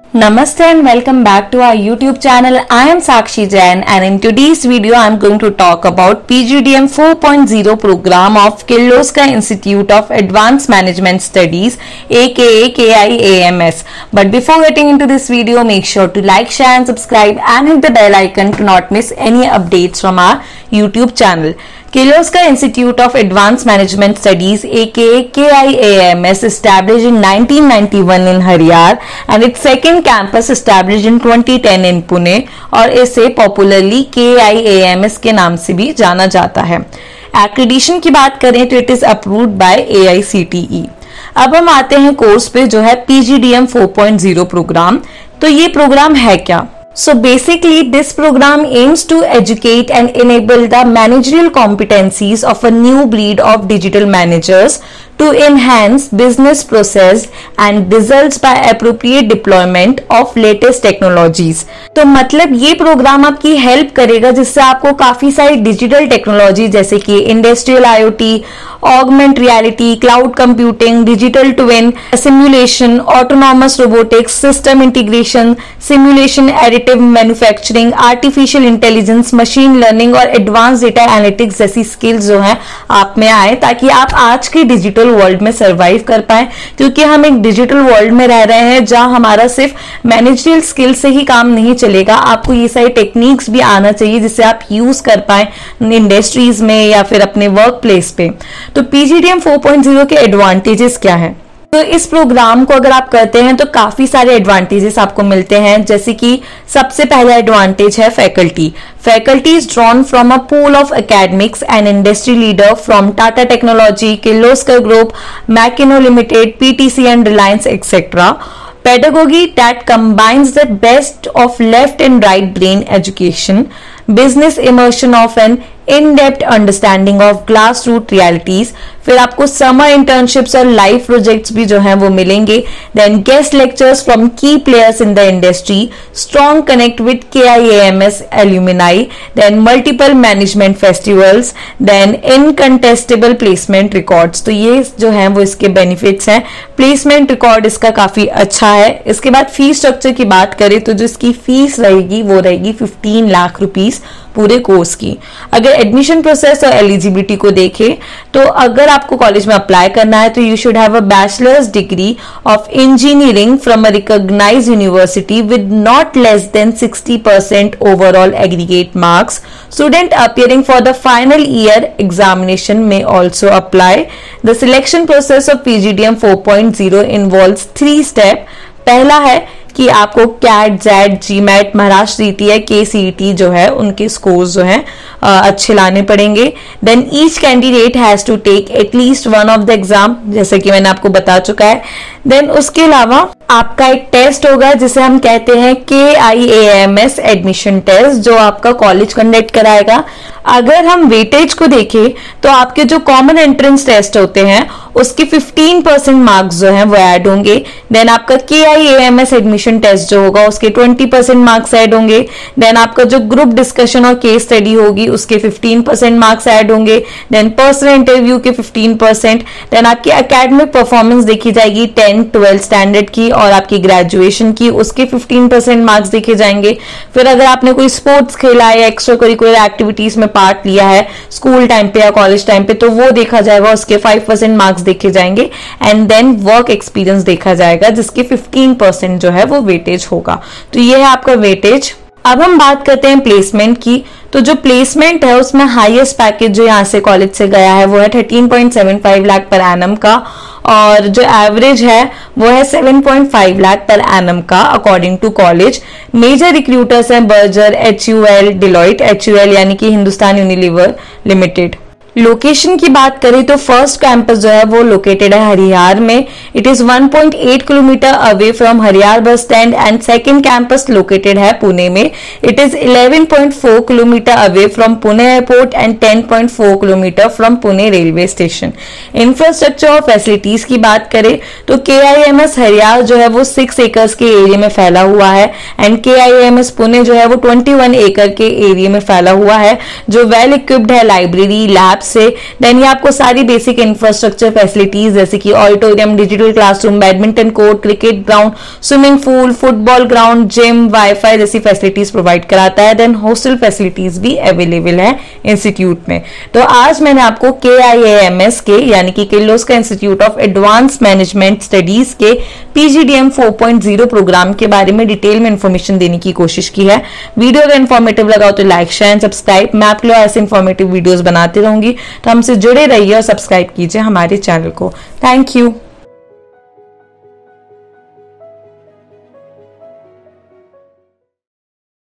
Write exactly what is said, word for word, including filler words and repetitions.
Namaste and welcome back to our YouTube channel. I am Sakshi Jain and in today's video I am going to talk about P G D M four point oh program of Kirloskar Institute of Advanced Management Studies aka K I A M S. But before getting into this video, make sure to like, share and subscribe and hit the bell icon to not miss any updates from our YouTube channel. Kirloskar Institute of Advanced Management Studies aka K I A M S established in nineteen ninety-one in Harihar and its second campus established in twenty ten in Pune और इसे popularly K I A M S के नाम से भी जाना जाता है। Accreditation की बात करें तो it is approved by A I C T E। अब हम आते हैं कोर्स पे जो है P G D M four point oh programme. तो ये प्रोग्राम है क्या? So basically this program aims to educate and enable the managerial competencies of a new breed of digital managers to enhance business process and results by appropriate deployment of latest technologies। तो मतलब ये programme आपकी help करेगा जिससे आपको काफी सारी digital technology जैसे कि industrial IoT, augment reality, cloud computing, digital twin, simulation, autonomous robotics, system integration, simulation, additive manufacturing, artificial intelligence, machine learning और एडवांस डेटा एनालिटिक्स जैसी स्किल्स जो हैं आप में आए ताकि आप आज के डिजिटल वर्ल्ड में सरवाइव कर पाए। क्योंकि हम एक डिजिटल वर्ल्ड में रह रहे हैं जहां हमारा सिर्फ मैनेजरियल स्किल से ही काम नहीं चलेगा, आपको ये सारी टेक्निक्स भी आना चाहिए जिससे आप यूज कर पाए इंडस्ट्रीज में या फिर अपने वर्क प्लेस पे। तो P G D M four point oh के एडवांटेजेस क्या है? तो इस प्रोग्राम को अगर आप करते हैं तो काफी सारे एडवांटेजेस आपको मिलते हैं, जैसे कि सबसे पहला एडवांटेज है faculty. Faculty is drawn from a pool of academics and industry leader from Tata technology, Kirloskar group, Makino limited, P T C and Reliance etc. Pedagogy that combines the best of left and right brain education, business immersion of an in-depth understanding of grassroots realities। फिर आपको summer internships और live projects भी जो हैं वो मिलेंगे। Then guest lectures from key players in the industry, strong connect with K I A M S alumni, then multiple management festivals, then incontestable placement records. तो ये जो है वो इसके बेनिफिट्स हैं। प्लेसमेंट रिकॉर्ड इसका काफी अच्छा है। इसके बाद फीस स्ट्रक्चर की बात करें तो जो इसकी फीस रहेगी वो रहेगी फिफ्टीन लाख रुपीस पूरे कोर्स की। अगर एडमिशन प्रोसेस और एलिजिबिलिटी को देखें तो अगर आपको कॉलेज में अप्लाई करना है तो you should have a bachelor's degree of engineering from a recognised university with not less than sixty percent overall aggregate marks. Student appearing for the final year examination may also apply. The selection process of P G D M four point oh involves three steps. पहला है कि आपको cat, Z, GMAT, Maharashtra रीति है, के सी E T जो है उनके स्कोर्स जो हैं अच्छे लाने पड़ेंगे। Then each candidate has to take at least one of the exam, जैसे कि मैंने आपको बता चुका है। देन उसके अलावा आपका एक टेस्ट होगा जिसे हम कहते हैं K I A M S admission test, जो आपका कॉलेज कंडक्ट कराएगा। अगर हम वेटेज को देखें तो आपके जो कॉमन एंट्रेंस टेस्ट होते हैं उसके fifteen percent मार्क्स जो हैं वो ऐड होंगे। देन आपका K I A M S admission test जो होगा उसके twenty percent मार्क्स ऐड होंगे। देन आपका जो ग्रुप डिस्कशन और केस स्टडी होगी उसके fifteen percent मार्क्स ऐड होंगे। देन पर्सनल इंटरव्यू के fifteen percent। देन आपकी एकेडमिक परफॉर्मेंस देखी जाएगी टेंथ ट्वेल्थ स्टैंडर्ड की और आपकी ग्रेजुएशन की, उसके fifteen percent मार्क्स देखे जाएंगे। फिर अगर आपने कोई स्पोर्ट्स खेला है या एक्स्ट्रा करिकुलर एक्टिविटीज में पार्ट लिया है स्कूल टाइम पे या कॉलेज टाइम पे तो वो देखा जाएगा, उसके five percent मार्क्स देखे जाएंगे। एंड देन वर्क एक्सपीरियंस देखा जाएगा जिसके fifteen percent जो है वो वेटेज होगा। तो ये है आपका वेटेज। अब हम बात करते हैं प्लेसमेंट की। तो जो प्लेसमेंट है उसमें हाईएस्ट पैकेज जो यहाँ से कॉलेज से गया है वो है thirteen point seven five lakh per annum का और जो एवरेज है वो है seven point five lakh per annum का according to college. Major recruiters हैं Berger, H U L, Deloitte, H U L यानी कि हिंदुस्तान यूनिलीवर लिमिटेड। लोकेशन की बात करें तो फर्स्ट कैंपस जो है वो लोकेटेड है हरियार में। It is one point eight kilometre away from हरियार bus stand and second campus located है पुणे में। It is eleven point four kilometre away from Pune airport and ten point four kilometre from Pune railway station. Infrastructure और facilities की बात करें तो K I A M S हरियार जो है वो सिक्स एकर्स के एरिया में फैला हुआ है and K I A M S Pune जो है वो twenty-one एकड़ के एरिया में फैला हुआ है जो वेल इक्विप्ड है लाइब्रेरी, लैब से। देन ये आपको सारी बेसिक इंफ्रास्ट्रक्चर फैसिलिटीज जैसे कि auditorium, digital computer classroom, badminton court, cricket ground, swimming pool, football ground, gym, wifi जैसी फैसिलिटीज प्रोवाइड कराता है। देन हॉस्टल फैसिलिटीज भी अवेलेबल है इंस्टीट्यूट में। तो आज मैंने आपको के आई ए एम एस के यानी कि Kirloskar institute of advance management studies के PGDM four point zero programme के बारे में डिटेल में इंफॉर्मेशन देने की कोशिश की है। वीडियो अगर इन्फॉर्मेटिव लगा हो तो लाइक, शेयर एंड सब्सक्राइब। मैं आपके लिए ऐसे इन्फॉर्मेटिव वीडियोस बनाती रहूंगी, तो हमसे जुड़े रहिए और सब्सक्राइब कीजिए हमारे चैनल को। Thank you.